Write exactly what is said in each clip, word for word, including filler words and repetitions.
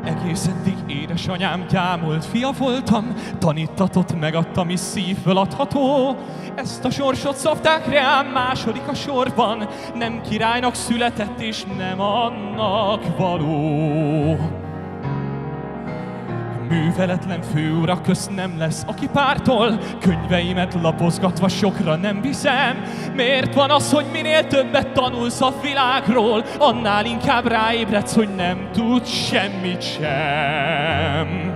Egész eddig édesanyám gyámolt fia voltam, tanítatott, megadta, mi szívből adható. Ezt a sorsot szabták rám második a sorban, nem királynak született és nem annak való. Műveletlen főurak közt nem lesz, aki pártol, könyveimet lapozgatva sokra nem viszem. Miért van az, hogy minél többet tanulsz a világról, annál inkább ráébredsz, hogy nem tudsz semmit sem?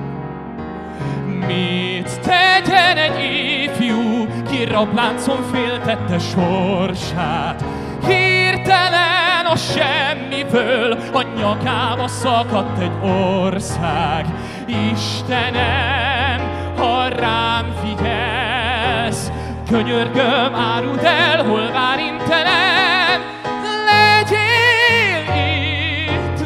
Mit tegyen egy ifjú, ki rabláncon féltette sorsát? Hirtelen a semmiből a nyakába szakadt egy ország. Istenem, ha rám figyelsz, könyörgöm, áruld el, hol vár intenem, legyél itt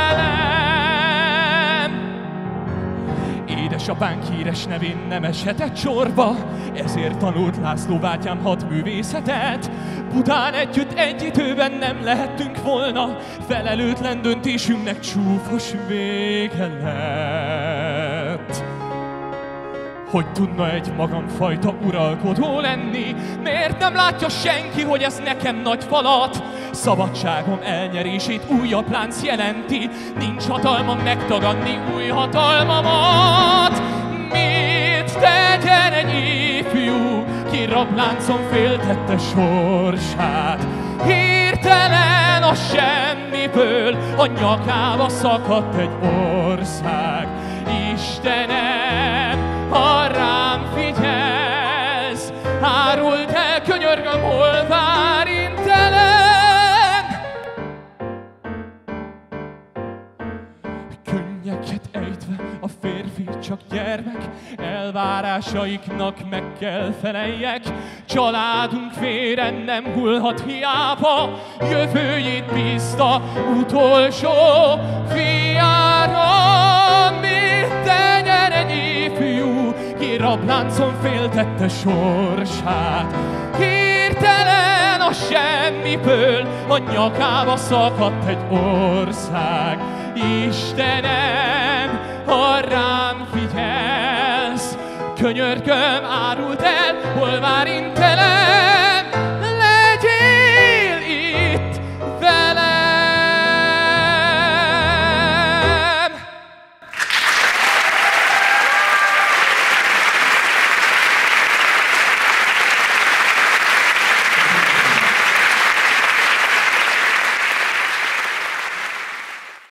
velem. Édesapánk híres nevén nem eshetett sorba, ezért tanult László bátyám hat művészetet. Budán együtt egy időben nem lehettünk volna, felelőtlen döntésünknek csúfos vége lett. Hogy tudna egy magamfajta uralkodó lenni? Miért nem látja senki, hogy ez nekem nagy falat? Szabadságom elnyerését újabb lánc jelenti, nincs hatalmam megtagadni új hatalmamat. Mit tegyen egy ifjú, ki rabláncon féltette sorsát? Hirtelen a semmiből a nyakába szakadt egy ország. Istenem, ha rám figyelsz, áruld el, könyörgöm, hol vár intenem. Könnyeket ejtve a férfi csak gyermek, elvárásaiknak meg kell feleljek. Családunk véren nem hullhat hiába, jövőjét bízta utolsó fiára. Mit tegyen egy ifjú, ki rabláncon féltette sorsát? Hirtelen a semmiből a nyakába szakadt egy ország. Istenem, ha rám figyelsz, könyörgöm, áruld el, hol vár intenem.